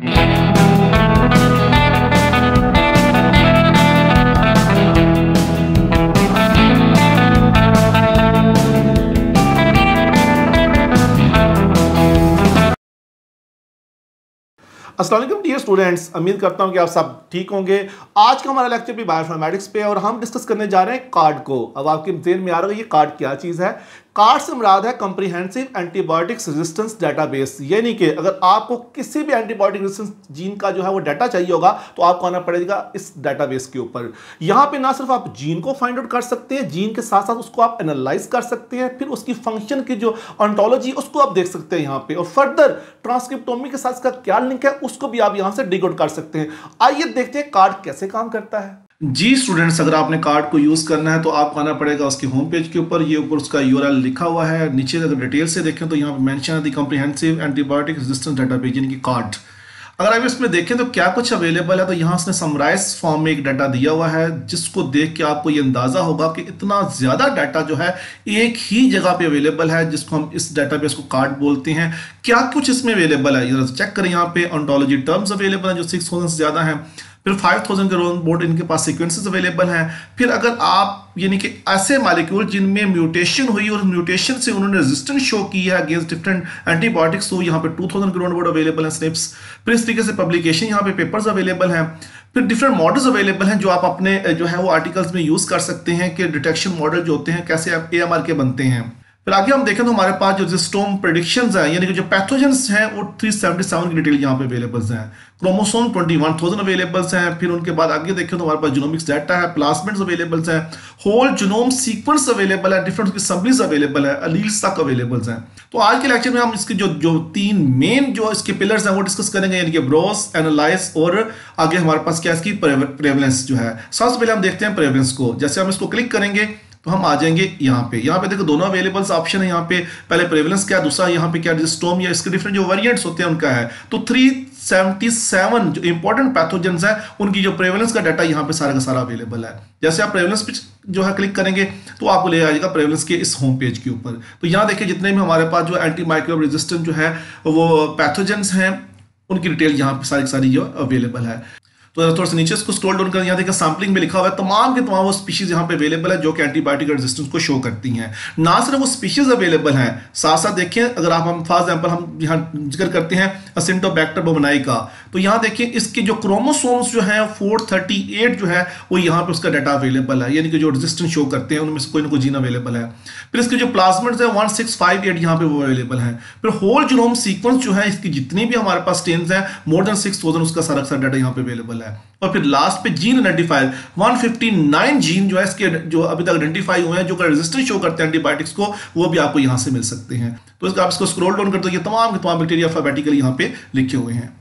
अस्सलाम वालेकुम dear students, उम्मीद करता हूं कि आप सब ठीक होंगे। आज का हमारा लेक्चर भी बायोइन्फॉर्मेटिक्स पे है और हम डिस्कस करने जा रहे हैं कार्ड को। अब आपके ज़हन में आ रहा है ये कार्ड क्या चीज़ है। कार्ड से मुराद है कॉम्प्रिहेंसिव एंटीबायोटिक्स रेजिस्टेंस डेटाबेस, यानी कि अगर आपको किसी भी एंटीबायोटिक रेजिस्टेंस जीन का जो है वो डाटा चाहिए होगा तो आपको आना पड़ेगा इस डेटाबेस के ऊपर। यहाँ पे ना सिर्फ आप जीन को फाइंड आउट कर सकते हैं, जीन के साथ साथ उसको आप एनालाइज कर सकते हैं, फिर उसकी फंक्शन की जो ऑन्टोलॉजी उसको आप देख सकते हैं यहाँ पे, और फर्दर ट्रांसक्रिप्टोमी के साथ इसका क्या लिंक है उसको भी आप यहाँ से डिग आउट कर सकते हैं। आइए देखते हैं कार्ड कैसे काम करता है। जी स्टूडेंट्स, अगर आपने कार्ड को यूज करना है तो आपको आना पड़ेगा उसके होम पेज के ऊपर। ये ऊपर उसका यूआरएल लिखा हुआ है, नीचे अगर डिटेल से देखें तो यहाँ पे मेंशन है the comprehensive antibiotic resistance database यानी कि कार्ड। अगर आप इसमें देखें तो क्या कुछ अवेलेबल है, तो यहाँ उसने समराइज फॉर्म में एक डाटा दिया हुआ है, जिसको देख के आपको ये अंदाजा होगा कि इतना ज्यादा डाटा जो है एक ही जगह पे अवेलेबल है, जिसको हम इस डाटाबेस को कार्ड बोलते हैं। क्या कुछ इसमें अवेलेबल है चेक करें। यहाँ पे ऑन्टोलॉजी टर्म्स अवेलेबल है जो 6000 से ज्यादा है, फिर 5000 के रोन बोर्ड इनके पास सीक्वेंसेस अवेलेबल हैं। फिर अगर आप यानी कि ऐसे मॉलिक्यूल जिनमें म्यूटेशन हुई और म्यूटेशन से उन्होंने रेजिस्टेंस शो की है अगेंस्ट डिफरेंट एंटीबायोटिक्स, तो यहाँ पे 2000 के रोन बोर्ड अवेलेबल है स्निप्स। फिर इस तरीके से पब्लिकेशन यहाँ पे पेपर्स अवेलेबल हैं। फिर डिफरेंट मॉडल्स अवेलेबल हैं जो आप अपने जो है वो आर्टिकल्स में यूज कर सकते हैं कि डिटेक्शन मॉडल जो होते हैं कैसे AMR के बनते हैं। फिर आगे हम देखें तो हमारे पास जो रेजिस्टोम प्रेडिक्शंस हैं यानी कि जो पैथोजेंस हैं वो 377 की डिटेल यहाँ पे अवेलेबल हैं। क्रोमोसोम 21000 अवेलेबल्स हैं। फिर उनके बाद आगे देखें तो हमारे पास जीनोमिक्स डाटा है, प्लाज्मिड्स अवेलेबल्स हैं, होल जीनोम सीक्वेंस अवेलेबल है, डिफरेंट असम्बलीज अवेलेबल है, अलील्स तक अवेलेबल्स हैं। तो आज के लेक्चर में हम इसके जो तीन मेन जो इसके पिलर्स हैं वो डिस्कस करेंगे, यानी कि ब्रोस, एनालाइज और आगे हमारे पास क्या इसकी प्रेवलेंस जो है। सबसे पहले हम देखते हैं प्रेवलेंस को। जैसे हम इसको क्लिक करेंगे तो हम आ जाएंगे यहाँ पे देखो दोनों अवेलेबल्स ऑप्शन है। यहाँ पे पहले प्रेवलेंस क्या, दूसरा यहाँ पे क्या रेजिस्टोम या इसके डिफरेंट जो वेरिएंट्स होते हैं उनका है। तो 377 जो इंपॉर्टेंट पैथोजेंस है उनकी जो प्रेवलेंस का डाटा यहाँ पे सारा का सारा अवेलेबल है। जैसे आप प्रेवलेंस पे जो है क्लिक करेंगे तो आपको ले आएगा प्रेवलेंस के इस होम पेज के ऊपर। तो यहाँ देखिए जितने भी हमारे पास जो एंटी माइक्रोब रेजिस्टेंट जो है वो पैथोजेंस हैं उनकी डिटेल यहाँ पे सारी सारी जो अवेलेबल है। तो थोड़ा सा नीचे इसको स्क्रॉल डाउन करें, यहाँ देखिए सैम्पलिंग में लिखा हुआ है तमाम के तमाम वो स्पीशीज यहाँ पे अवेलेबल है जो कि एंटीबायोटिक रेजिस्टेंस को शो करती हैं। ना सिर्फ वो स्पीशीज अवेलेबल हैं, साथ साथ देखें अगर हम फॉर एग्जांपल हम यहाँ जिक्र करते हैं असिंटोबैक्टर बोवेनाई का, तो यहाँ देखिए इसके जो क्रोमोसोम्स जो हैं 438 जो है वो यहाँ पे उसका डाटा अवेलेबल है, यानी कि जो रेजिस्टेंस शो करते हैं उनमें से कोई ना कोई जीन अवेलेबल है। फिर इसके जो प्लाज्मिड्स है 1658 यहाँ पे वो अवेलेबल है। फिर होल जीनोम सीक्वेंस जो है इसकी जितनी भी हमारे पास स्ट्रेन्स हैं मोर देन 6000 उसका सारा डाटा यहाँ पे अवेलेबल है। और फिर लास्ट पे जीन आइडेंटिफायर 159 जीन जो है इसके जो अभी तक आइडेंटिफाई हुए हैं जो रेजिस्टेंस शो करते हैं एंटीबायोटिक्स को, वो भी आपको यहां से मिल सकते हैं। तो आप इसको स्क्रॉल डाउन करते हो ये तमाम के तमाम बैक्टीरिया अल्फाबेटिकली यहाँ पे लिखे हुए हैं।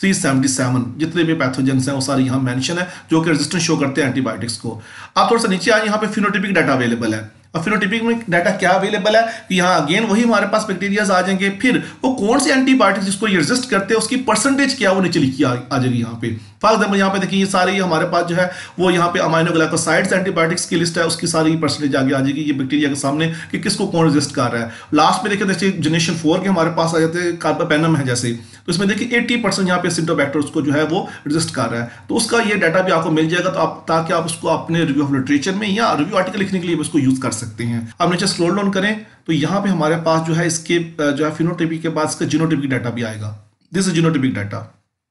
377 जितने भी पैथोजेंस हैं वो सारे यहाँ मेंशन है जो कि रेजिस्टेंस शो करते हैं एंटीबायोटिक्स को। आप थोड़ा सा नीचे आए, यहाँ पे फिनोटाइपिक डाटा अवेलेबल है। और फिनोटाइपिक में डाटा क्या अवेलेबल है कि यहाँ अगेन वही हमारे पास बैक्टीरियाज आ जाएंगे, फिर वो कौन से एंटीबायोटिक्स जिसको ये रेजिस्ट करते हैं उसकी परसेंटेज क्या वो नीचे लिखी आ जाएगी यहाँ पे। फॉर एग्जाम्पल यहाँ पे देखिए ये सारे हमारे पास जो है वो यहाँ पे अमाइनो ग्लाइकोसाइड्स एंटीबायोटिक्स की लिस्ट है, उसकी सारी परसेंटेज आगे आ जाएगी ये बैक्टीरिया के सामने कि किसको कौन रेजिस्ट कर रहा है। लास्ट में देखिए जैसे जनरेशन 4 के हमारे पास आ जाते हैं कार्बापेनम है जैसे, तो इसमें देखिए 80% यहाँ पे सिंटोबैक्टर्स को जो है वो रेजिस्ट कर रहा है। तो उसका ये डाटा भी आपको मिल जाएगा, तो आप ताकि आप उसको अपने रिव्यू ऑफ लिटरेचर में या रिव्यू आर्टिकल लिखने के लिए उसको यूज कर सकते हैं। अब नीचे स्क्रॉल डाउन करें तो यहाँ पे हमारे पास जो है इसके जो है फिनोटाइपिक के बाद इसका जीनोटाइपिक डाटा भी आएगा। दिस इज जीनोटाइपिक डाटा,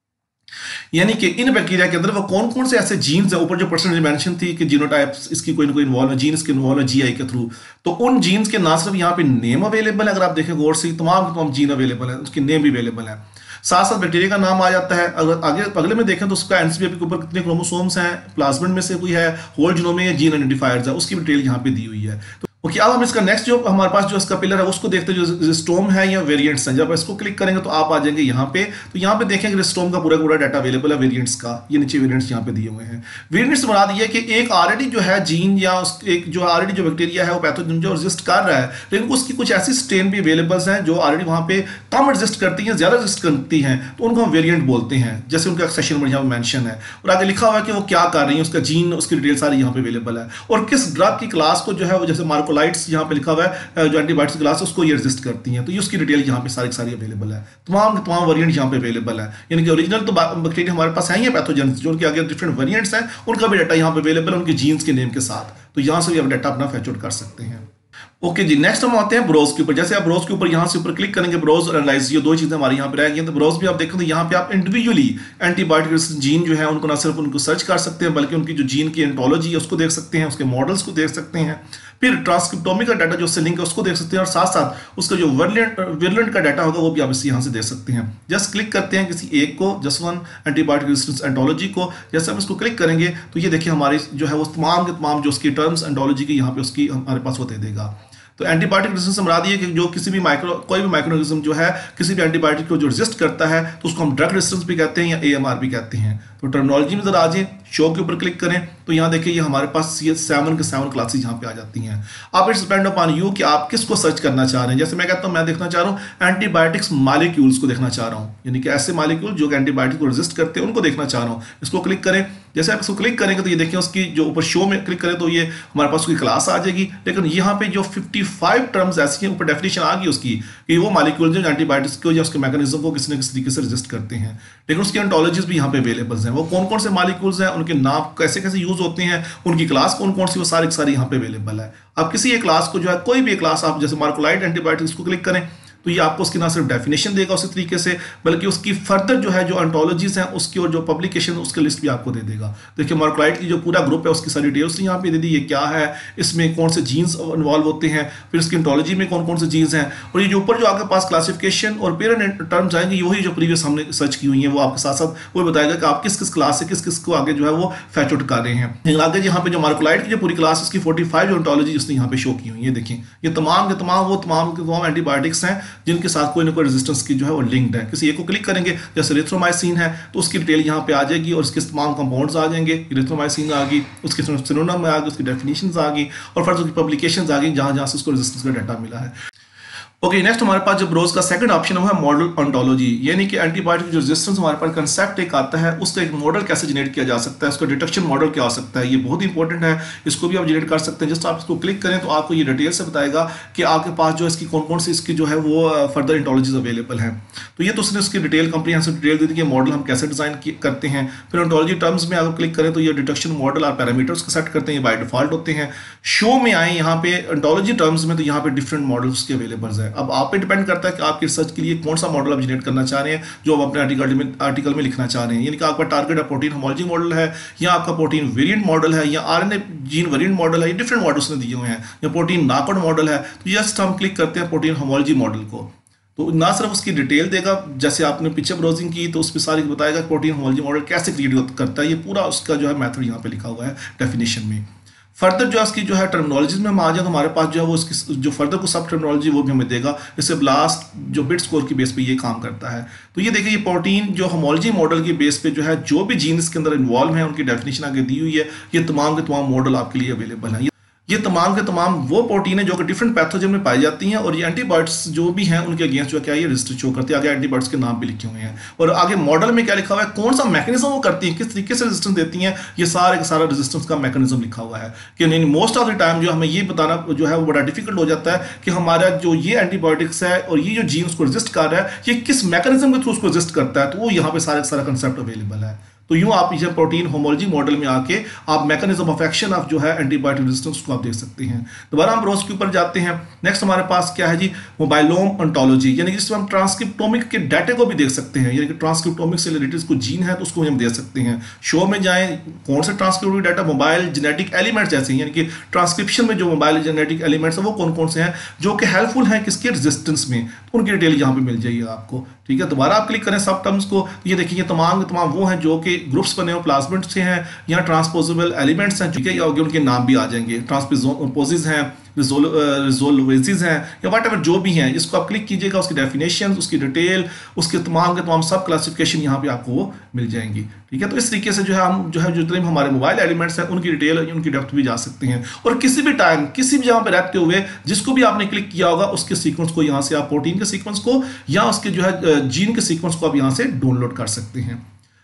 यानी कि इन बैक्टीरिया के अंदर वो कौन कौन से ऐसे जीन्स है, ऊपर जो परसेंटेज मेंशन थी कि जीनोटाइप्स इसकी कोई ना कोई इन्वॉल्व है, जीन्स के इन्वॉल्व है GI के थ्रू, तो उन जीन्स के ना सिर्फ यहाँ पे नेम अवेलेबल है, अगर आप देखें गौर से तमाम जीन अवेलेबल है, उसके नेम भी अवेलेबल है, साथ साथ बैक्टीरिया का नाम आ जाता है। अगर आगे अगले में देखें तो उसका एनसीबीपी के ऊपर कितने क्रोमोसोम्स हैं, प्लाज्मिड में से कोई है, होल जीनोम में जीन आइडेंटिफायर्स है, उसकी डिटेल यहाँ पे दी हुई है। ओके, अब हम इसका नेक्स्ट जो हमारे पास जो इसका पिलर है उसको देखते हैं जो रेजिस्टोम है या वेरिएंट्स हैं। जब इसको क्लिक करेंगे तो आप आ जाएंगे यहाँ पे, तो यहाँ पे देखेंगे रेजिस्टोम का पूरा डाटा अवेलेबल है वेरिएंट्स का। ये नीचे वेरिएंट्स यहाँ पे दिए हुए हैं। वेरिएंट्स बना दिए कि एक ऑलरेडी जो है जीन या एक जो ऑलरेडी जो बैक्टीरिया है वो पैथोजन जो रेजिस्ट कर रहा है, लेकिन उसकी कुछ ऐसी स्ट्रेन भी अवेलेबल हैं जो ऑलरेडी वहाँ पे कम रेजिस्ट करती हैं, ज्यादा रेजिस्ट करती हैं, तो उनको हम वेरिएंट बोलते हैं। जैसे उनका सेक्शन नंबर यहाँ मेंशन है और आगे लिखा हुआ है कि वो क्या कर रही है, उसका जीन उसकी डिटेल सारी यहाँ पे अवेलेबल है और किस ड्रग की क्लास को जो है वो जैसे मार्कोलाइट्स यहाँ पे लिखा हुआ है जो एंटीबायोटिक्स क्लास उसको ये रेजिस्ट करती हैं, तो ये उसकी डिटेल यहाँ पे सारी अवेलेबल है, तमाम वेरिएंट यहाँ पे अवेलेबल है। यानी कि ओरिजिनल तो बैक्टीरिया हमारे पास है ही पैथोजन, जो उनके आगे डिफरेंट वेरिएंट्स हैं उनका भी डाटा यहाँ पे अवेलेबल है उनके जीन्स के नेम के साथ, तो यहाँ से भी आप डाटा अपना फैच आउट कर सकते हैं। ओके जी, नेक्स्ट हम आते हैं ब्राउज के ऊपर। जैसे आप ब्राउज के ऊपर यहाँ से ऊपर क्लिक करेंगे, ब्राउज और एनालाइज, ये दो चीजें हमारी यहाँ पे रहेंगी। तो ब्राउज भी आप देखें तो यहाँ पे आप इंडिविजुअली एंटीबायोटिक जीन जो है उनको ना सिर्फ उनको सर्च कर सकते हैं बल्कि उनकी जो जीन की एंटोलॉजी है उसको देख सकते हैं, उसके मॉडल्स को देख सकते हैं, फिर ट्रांसक्रिप्टोमिक का डाटा जो उससे लिंक है उसको देख सकते हैं, और साथ साथ उसका जो विरलेंट का डाटा होगा वो भी आप इसे यहाँ से देख सकते हैं। जस्ट क्लिक करते हैं किसी एक को, just one antibiotic resistance ontology को, जैसे हम इसको क्लिक करेंगे तो ये देखिए हमारी जो है वो तमाम के तमाम जो उसकी टर्म्स एंटोलॉजी की यहाँ पे उसकी हमारे पास वो दे देगा। तो एंटीबायोटिक रेजिस्टेंस से मुराद ये कि जो किसी भी कोई भी माइक्रोऑर्गेनिज्म जो है किसी भी एंटीबायोटिक को जो रेजिस्ट करता है तो उसको हम ड्रग रेजिस्टेंस भी कहते हैं या एएमआर भी कहते हैं। तो टर्मिनोलॉजी में जरा आ जाए, शो के ऊपर क्लिक करें तो यहाँ देखिए ये हमारे पास ये 7 के 7 क्लासेस यहाँ पे आ जाती हैं। अब इट्स डिपेंड अपॉन यू कि आप किसको सर्च करना चाह रहे हैं। जैसे मैं कहता हूँ मैं देखना चाह रहा हूँ एंटीबायोटिक्स मॉलिक्यूल्स को देखना चाह रहा हूँ, यानी कि ऐसे मॉलिक्यूल जो एंटीबायोटिक को रेजिस्ट करते हैं उनको देखना चाह रहा हूँ। इसको क्लिक करें, जैसे आप इसको क्लिक करेंगे तो ये देखिए उसकी जो ऊपर शो में क्लिक करें तो ये हमारे पास उसकी क्लास आ जाएगी, लेकिन यहाँ पे जो 55 टर्म्स ऐसी हैं ऊपर डेफिनेशन आ गई उसकी कि वो मॉलिक्यूल जो एंटीबायोटिक्स को या उसके मैकेनिज्म को किसी न किसी तरीके से रेजिस्ट करते हैं, लेकिन उसकी एंटोलॉजीज भी यहाँ पे अवेलेबल हैं। वो कौन कौन से मॉलिक्यूल्स हैं, उनके नाम कैसे कैसे यूज होते हैं, उनकी क्लास कौन कौन सी, वो सारी यहाँ पे अवेलेबल है। अब किसी एक क्लास को जो है कोई भी क्लास आप जैसे मार्कोलाइट एंटीबायोटिक्स को क्लिक करें तो ये आपको उसकी ना सिर्फ डेफिनेशन देगा उसी तरीके से बल्कि उसकी फर्दर जो है जो एंटोलॉजीज हैं उसकी और जो पब्लिकेशन उसकी लिस्ट भी आपको दे देगा। देखिए मार्कोलाइट की जो पूरा ग्रुप है उसकी सारी डिटेल्स यहाँ पे दे दी, ये क्या है, इसमें कौन से जीन्स इन्वॉल्व होते हैं, फिर इसकी एंटोलॉजी में कौन कौन से जीन्स हैं, और ये जो ऊपर जो आपके पास क्लासिफिकेशन और पेरेंट टर्म्स आएंगे वही जो प्रीवियस हमने सर्च की हुई है वो आपके साथ साथ वो बताएगा कि आप किस किस क्लास से किस किस को आगे जो है वो फैच आउट कर रहे हैं। आगे यहाँ पे जो मार्कोलाइट की जो पूरी क्लास उसकी 45 जो एंटोलॉजी उसने यहाँ पे शो की हुई है, देखिए ये तमाम के तमाम एंटीबायोटिक्स हैं जिनके साथ कोई रेजिस्टेंस की जो है वो लिंक्ड है। किसी एक को क्लिक करेंगे जैसे एरिथ्रोमाइसिन है तो उसकी डिटेल यहाँ पे आ जाएगी और उसके तमाम कंपाउंड्स आ जाएंगे। एरिथ्रोमाइसिन आ गई, उसके सिनोनिम में आ गई, उसकी डेफिनेशंस आ गई और फिर उसकी पब्लिकेशंस आ गई जहां से उसको रेजिस्टेंस का डाटा मिला है। ओके, नेक्स्ट हमारे पास जो ब्राउज का सेकंड ऑप्शन है मॉडल ओंटोलॉजी, यानी कि एंटीबायोटिक जो रेजिस्टेंस हमारे पास कंसेप्ट एक आता है उसका एक मॉडल कैसे जनरेट किया जा सकता है, उसका डिटेक्शन मॉडल क्या हो सकता है, ये बहुत इंपॉर्टेंट है, इसको भी आप जनरेट कर सकते हैं। जस्ट आप इसको क्लिक करें तो आपको ये डिटेल से बताएगा कि आपके पास जो इसकी कौन कौन सी इसकी जो है वो फर्दर एंटोलॉजीज अवेलेबल हैं। तो ये तो उसने उसकी डिटेल कंप्रीहेंसिव डिटेल दी थी कि मॉडल हम कैसे डिजाइन करते हैं। फिर एंटोलॉजी टर्म्स में अगर क्लिक करें तो ये डिटेक्शन मॉडल और पैरामीटर्स को सेट करते हैं, ये बाय डिफॉल्ट होते हैं। शो में आए यहाँ पे एंटोलॉजी टर्म्स में तो यहाँ पे डिफरेंट मॉडल्स के अवेलेबल है। अब आप पे डिपेंड करता है कि आपकी रिसर्च के लिए कौन सा मॉडल आप जनरेट करना चाह रहे हैं जो आप अपने आर्टिकल में लिखना चाह रहे हैं, यानी कि आपका टारगेट प्रोटीन होमोलॉजी मॉडल है या आपका प्रोटीन वेरिएंट मॉडल है या आरएनए जीन वेरिएंट मॉडल है, ये डिफरेंट मॉडल्स ने दिए हुए हैं, या प्रोटीन नॉकआउट मॉडल है। तो जस्ट हम क्लिक करते हैं प्रोटीन होमोलॉजी मॉडल को तो ना सिर्फ उसकी डिटेल देगा जैसे आपने पीछे ब्राउजिंग की तो उस पर सारी बताएगा प्रोटीन होमोलॉजी मॉडल कैसे क्रिएट करता है, ये पूरा उसका जो है मेथड यहाँ पे लिखा हुआ है डेफिनेशन में। फर्दर जो उसकी जो है टर्मिनोलॉजी में हम आ जाए तो हमारे पास जो है वो इसकी जो फर्दर को सब टर्मिनोलॉजी वो भी हमें देगा, इससे ब्लास्ट जो बिट स्कोर की बेस पे ये काम करता है। तो ये देखिए ये प्रोटीन जो होमोलॉजी मॉडल की बेस पे जो है जो भी जीन्स के अंदर इन्वॉल्व है उनकी डेफिनेशन आगे दी हुई है, ये तमाम के तमाम मॉडल आपके लिए अवेलेबल है। ये तमाम के तमाम वो प्रोटीन है जो कि डिफरेंट पैथोजन में पाई जाती हैं और ये एंटीबायोटिक्स जो भी हैं उनके अगेंस्ट जो क्या ये रजिस्टर शो करती है, आगे एंटीबायोटिक्स के नाम भी लिखे हुए हैं और आगे मॉडल में क्या लिखा हुआ है, कौन सा मैकेनिज्म वो करती हैं, किस तरीके से रेजिस्टेंस देती हैं, ये सारा रेजिस्टेंस का मैकेनिज्म लिखा हुआ है। कि मोस्ट ऑफ द टाइम जो हमें ये बताना जो है वो बड़ा डिफिकल्ट हो जाता है कि हमारा जो ये एंटीबायोटिक्स है और ये जो जीन उसको रेजिस्ट कर रहा है ये किस मैकेनिज्म के थ्रू उसको रेजिस्ट करता है, तो वो यहाँ पे सारा कंसेप्ट अवेलेबल है। तो यूं आप इसे प्रोटीन होमोलॉजी मॉडल में आके आप मैकेनिज्म ऑफ एक्शन ऑफ जो है एंटीबायोटिक रेजिस्टेंस को आप देख सकते हैं। दोबारा हम ब्राउज के ऊपर जाते हैं। नेक्स्ट हमारे पास क्या है जी, मोबाइलोम ओंटोलॉजी, यानी कि जिसमें हम ट्रांसक्रिप्टोमिक के डाटा को भी देख सकते हैं, यानी कि ट्रांसक्रिप्टोमिक से रिलेटेड कोई जीन है तो उसको हम देख सकते हैं। शो में जाएं कौन से transcriptomic data, mobile genetic elements जैसे, यानी कि ट्रांसक्रिप्शन में जो मोबाइल जेनेटिक एलिमेंट्स है वो कौन कौन से हैं जो कि हेल्पफुल हैं किसके रेजिस्टेंस में, उनकी डिटेल यहाँ पे मिल जाएगी आपको। ठीक है, दोबारा आप क्लिक करें सब टर्म्स को, ये देखिए ये तमाम वो हैं जो कि ग्रुप्स बने हुए प्लाज्मिड से हैं या ट्रांसपोजेबल एलिमेंट्स हैं, ठीक है, या उनके नाम भी आ जाएंगे, ट्रांसपोजिज हैं, रिजोल्वेजिज हैं या वट एवर जो भी हैं, इसको आप क्लिक कीजिएगा, उसकी डेफिनेशन, उसकी डिटेल, उसके तमाम सब क्लासिफिकेशन यहाँ पे आपको वो मिल जाएंगी। ठीक है, तो इस तरीके से जो है हम जो है जितने हमारे मोबाइल एलिमेंट्स हैं उनकी डिटेल उनकी डेप्थ भी जा सकते हैं और किसी भी टाइम किसी भी जगह पे रहते हुए जिसको भी आपने क्लिक किया होगा उसके सीक्वेंस को यहाँ से आप प्रोटीन के सीक्वेंस को या उसके जो है जीन के सीक्वेंस को आप यहाँ से डाउनलोड कर सकते हैं।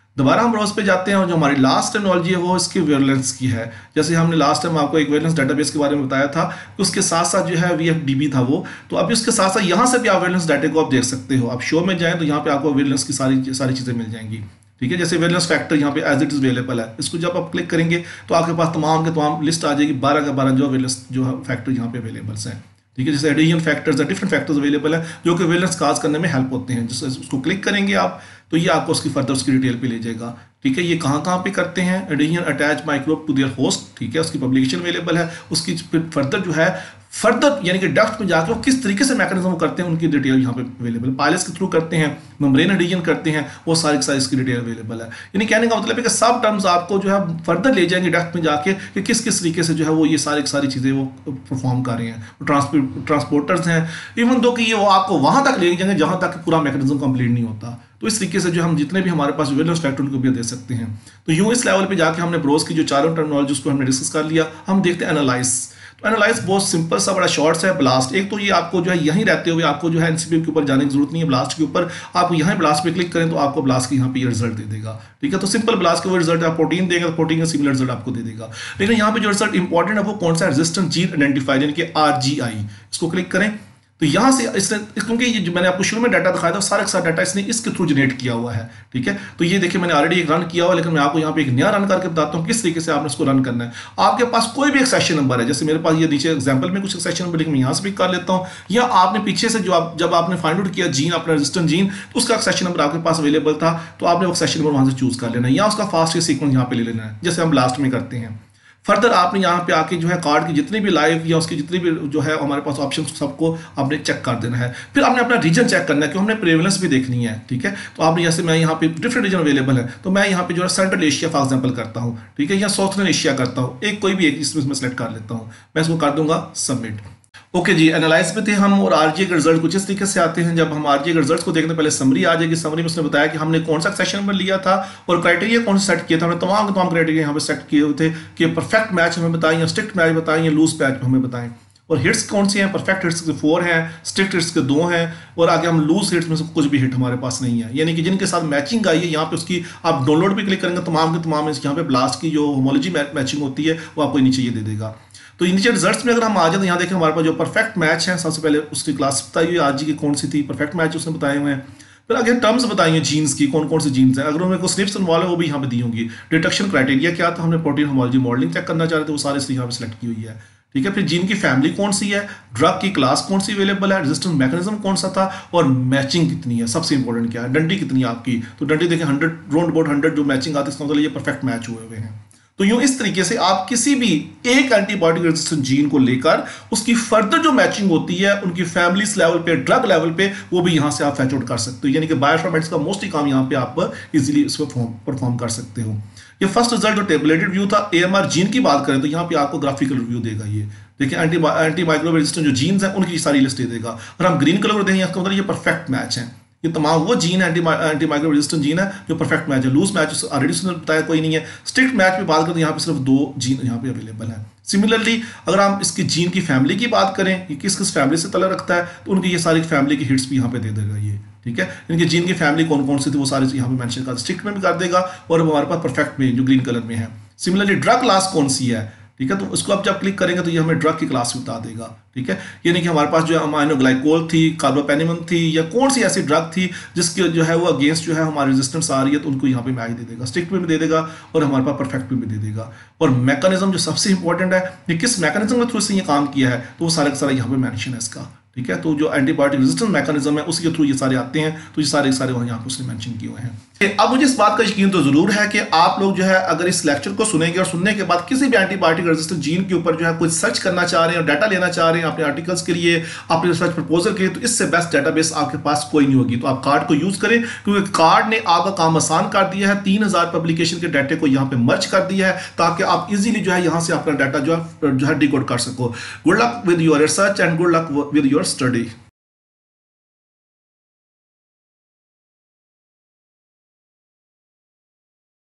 दोबारा हम ब्राउज पे जाते हैं और जो हमारी लास्ट टेक्नोलॉजी है वो इसकी वेवलेंस की है। जैसे हमने लास्ट टाइम आपको एक वेवलेंस डेटाबेस के बारे में बताया था कि उसके साथ साथ जो है VFDB था वो, तो अभी उसके साथ साथ यहाँ से भी आप वेवलेंस डाटा को आप देख सकते हो। आप शो में जाएं तो यहाँ पे आपको वेवलेंस की सारी चीज़ें मिल जाएंगी, ठीक है। जैसे वेवलेंस फैक्टर यहाँ पे एज इट इज अवेलेबल है, इसको जब आप क्लिक करेंगे तो आपके पास तमाम के तमाम लिस्ट आ जाएगी, 12 का 12 जो वेवलेंस जो फैक्टर यहाँ पे अवेलेबल हैं, ठीक है। जैसे adhesion factors, different factors available है जो कि वेवलेंस काज करने में हेल्प होते हैं। जैसे उसको क्लिक करेंगे आप तो ये आपको उसकी फर्दर उसकी डिटेल पे ले जाएगा, ठीक है। ये कहाँ पे करते हैं, adhesion attach microbe to their host, ठीक है। उसकी पब्लिकेशन अवेलेबल है, उसकी फर्दर जो है फर्दर यानी कि डेप्थ में जाकर वो किस तरीके से मैकेनिज्म करते हैं उनकी डिटेल यहाँ पे अवेलेबल, पायलस के थ्रू करते हैं, मेम्ब्रेन एडिशन करते हैं, वो सारी इसकी डिटेल अवेलेबल है। यानी कहने का मतलब है कि सब टर्म्स आपको जो है फर्दर ले जाएंगे डेप्थ में जाके कि किस तरीके से जो है वो ये सारी चीज़ें वो परफॉर्म कर रहे हैं, ट्रांसपोर्टर्स हैं, इवन दो कि ये वो आपको वहाँ तक ले जाएंगे जहाँ तक पूरा मैकेनिज्म कंप्लीट नहीं होता। तो इस तरीके से जो हम जितने भी हमारे पास वेवलेंस फैक्टर उनको भी दे सकते हैं। तो यूं इस लेवल पे जाके हमने ब्रोज की जो चारों टर्मिनोलॉजी उसको हमने डिस्कस कर लिया। हम देखते हैं एनालाइज। तो एनालाइज बहुत सिंपल सा बड़ा शॉर्ट्स है। ब्लास्ट, एक तो ये आपको जो है यहीं रहते हुए आपको जो है एनसीपी के ऊपर जाने की जरूरत नहीं है। ब्लास्ट के ऊपर आप यहाँ ब्लास्ट पे क्लिक करें तो आपको ब्लास्ट के यहाँ पे ये रिजल्ट दे देगा, ठीक है। तो सिंपल ब्लास्ट का वो रिजल्ट आप प्रोटीन देगा तो प्रोटीन का सिमिलर रिजल्ट आपको दे देगा। लेकिन यहाँ पे जो रिजल्ट इंपॉर्टेंट है वो कौन सा, रेजिस्टेंट जीन आइडेंटिफायर यानी कि RGI। इसको क्लिक करें तो यहाँ से इसने, क्योंकि ये जो मैंने आपको शुरू में डाटा दिखाया था सारा का सारा डाटा इसने इसके थ्रू जनरेट किया हुआ है, ठीक है। तो ये देखिए मैंने ऑलरेडी एक रन किया हुआ, लेकिन मैं आपको यहाँ पे एक नया रन करके बताता हूँ किस तरीके से आपने इसको रन करना है। आपके पास कोई भी एक सेशन नंबर है, जैसे मेरे पास ये नीचे एग्जाम्पल में कुछ एक सेशन नंबर, लेकिन मैं यहाँ से भी कर लेता हूँ, या आपने पीछे से जो जब आपने फाइंड आउट किया जीन अपना रेजिस्टेंट जीन तो उसका सेशन नंबर आपके पास अवेलेबल था, तो आपने वो सेशन नंबर वहाँ से चूज कर लेना है या उसका फास्ट सीक्वेंस यहाँ पे ले लेना है, जैसे हम लास्ट में करते हैं। फर्दर आपने यहाँ पे आके जो है कार्ड की जितनी भी लाइव या उसकी जितनी भी जो है हमारे पास ऑप्शन सबको आपने चेक कर देना है। फिर आपने अपना रीजन चेक करना है कि हमने प्रेवलेंस भी देखनी है, ठीक है। तो आपने जैसे मैं यहाँ पे डिफरेंट रीजन अवेलेबल है, तो मैं यहाँ पे जो है सेंट्रल एशिया फॉर एग्जाम्पल करता हूँ, ठीक है, या साउथर्न एशिया करता हूँ, एक कोई भी एक इसमें सेलेक्ट कर लेता हूँ। मैं इसको कर दूंगा सबमिट। ओके जी, एनालाइज पे थे हम और RGI के रिजल्ट कुछ इस तरीके से आते हैं। जब हम RGI के रिजल्ट्स को देखने पहले समरी आ जाएगी। समरी में उसने बताया कि हमने कौन सा सेशन नंबर लिया था और क्राइटेरिया कौन सा सेट किया था। हमने तमाम क्राइटेरिया यहाँ पे सेट किए हुए थे कि परफेक्ट मैच हमें बताएं या स्ट्रिक्ट मैच बताएं या लूज मैच हमें बताएं, और हिट्स कौन सी हैं, परफेक्ट हिट्स के 4 हैं, स्ट्रिक्ट हिट्स के 2 हैं, और आगे हम लूज हिट्स में से कुछ भी हिट हमारे पास नहीं है, यानी कि जिनके साथ मैचिंग आई है यहाँ पे उसकी आप डाउनलोड भी क्लिक करेंगे तमाम के तमाम यहाँ पे ब्लास्ट की जो होमोलॉजी मैचिंग होती है वो आपको नीचे ये दे देगा। तो नीचे रिजल्ट्स में अगर हम आ जाए तो यहाँ देखें हमारे पास जो परफेक्ट मैच है, सबसे पहले उसकी क्लास बताई हुई RGI की कौन सी थी, परफेक्ट मैच उसने बताए हुए हैं। फिर आगे टर्म्स बताई हैं जीन्स की, कौन कौन सी जीन्स हैं, अगर उनमें कोई स्निप्स इन्वॉल्व है वो भी यहाँ पे दी होंगी। डिटेक्शन क्राइटेरिया क्या था, हमने प्रोटीन होमोलॉजी मॉडलिंग चेक करना चाह रहे थे, वो सारे यहाँ पे सेलेक्ट की हुई है, ठीक है। फिर जीन की फैमिली कौन सी है, ड्रग की क्लास कौन सी अवेलेबल है, रेजिस्टेंस मैकेनिज्म कौन सा था, और मैचिंग कितनी है, सबसे इंपॉर्टेंट क्या है, डंडी कितनी है आपकी। तो डंडी देखें 100 राउंड अबाउट 100 जो मैचिंग आती है, इसका मतलब ये परफेक्ट मैच हुए हुए हैं। तो यूं इस तरीके से आप किसी भी एक एंटीबायोटिक रेजिस्टेंट जीन को लेकर उसकी फर्दर जो मैचिंग होती है उनकी फैमिलीज लेवल पे, ड्रग लेवल पे, वो भी यहां से आप फैच आउट कर सकते हो। यानी कि बायोइन्फॉर्मेटिक्स का मोस्टली काम यहां पे आप इजीली इसको परफॉर्म कर सकते हो। ये फर्स्ट रिजल्ट जो टेबलेटेड व्यू था, AMR जीन की बात करें तो यहाँ पे आपको ग्राफिकल रिव्यू देगा। ये देखिए एंटी माइक्रोब रेजिस्टेंट जो जीन्स हैं उनकी सारी लिस्ट दे देगा। और हम ग्रीन कलर को देखेंगे इसका मतलब ये परफेक्ट मैच है, ये तमाम वो gene anti microbe resistant gene है जो परफेक्ट मैच है। लूज मैच ऑलरेडी उसने बताया कोई नहीं है। स्ट्रिक्ट मैच पे बात करें तो यहाँ पे सिर्फ 2 जीन यहाँ पे अवेलेबल है। सिमिलरली अगर हम इसकी जीन की फैमिली की बात करें, ये किस किस फैमिली से तल्लुक़ रखता है, तो उनकी ये सारी फैमिली की हिट्स भी यहाँ पे दे देगा ये, ठीक है। इनकी जीन की फैमिली कौन कौन सी थी वो सारे यहाँ पे मेंशन कर, स्ट्रिक्ट में भी कर देगा और हमारे पास परफेक्ट में जो ग्रीन कलर में है। सिमिलरली ड्रग क्लास कौन सी है, ठीक है, तो उसको आप जब क्लिक करेंगे तो ये हमें ड्रग की क्लास बता देगा, ठीक है। यानी कि हमारे पास जो है अमाइनोग्लाइकोल थी, कार्बोपेनिमन थी, या कौन सी ऐसी ड्रग थी जिसके जो है वो अगेंस्ट जो है हमारी रेजिस्टेंस आ रही है, तो उनको यहाँ पे मैच दे देगा, स्ट्रिक्ट में भी दे देगा और हमारे पास परफेक्ट में भी दे देगा। और मैकेनिज्म जो सबसे इंपॉर्टेंट है, ये किस मैकेनिज्म के थ्रू से ये काम किया है, तो वो सारा का सारा यहाँ पे मेंशन है इसका, ठीक है। तो जो एंटीबायोटिक रेजिस्टेंस मैकेनिज्म है उसके थ्रू ये सारे आते हैं, तो ये सारे वहाँ यहाँ पे उसने मेंशन किए हुए हैं। अब मुझे इस बात का यकीन तो जरूर है कि आप लोग जो है अगर इस लेक्चर को सुनेंगे और सुनने के बाद किसी भी एंटीबायोटिक रेजिस्टेंट जीन के ऊपर जो है कुछ सर्च करना चाह रहे हैं और डाटा लेना चाह रहे हैं अपने आर्टिकल्स के लिए, अपने रिसर्च प्रपोजल के लिए, तो इससे बेस्ट डेटाबेस आपके पास कोई नहीं होगी। तो आप कार्ड को यूज करें, क्योंकि कार्ड ने आपका काम आसान कर दिया है। 3000 पब्लिकेशन के डाटे को यहाँ पे मर्ज कर दिया है ताकि आप इजीली जो है यहाँ से अपना डाटा जो है डिकोड कर सको। Good luck with your research and good luck with your study.